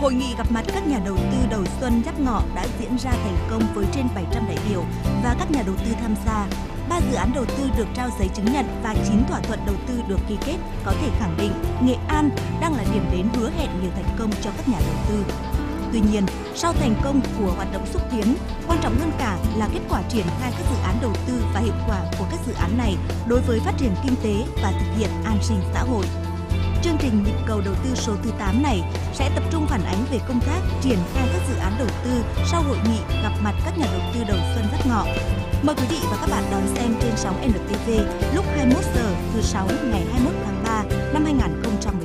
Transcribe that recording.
Hội nghị gặp mặt các nhà đầu tư đầu xuân Giáp Ngọ đã diễn ra thành công với trên 700 đại biểu và các nhà đầu tư tham gia. 3 dự án đầu tư được trao giấy chứng nhận và 9 thỏa thuận đầu tư được ký kết, có thể khẳng định Nghệ An đang là điểm đến hứa hẹn nhiều thành công cho các nhà đầu tư. Tuy nhiên, sau thành công của hoạt động xúc tiến, quan trọng hơn cả là kết quả triển khai các dự án đầu tư và hiệu quả của các dự án này đối với phát triển kinh tế và thực hiện an sinh xã hội. Chương trình nhịp cầu đầu tư số thứ 8 này sẽ tập trung phản ánh về công tác triển khai các dự án đầu tư sau hội nghị gặp mặt các nhà đầu tư đầu xuân Giáp Ngọ. Mời quý vị và các bạn đón xem trên sóng NTV lúc 21 giờ thứ 6 ngày 21 tháng 3 năm 2019.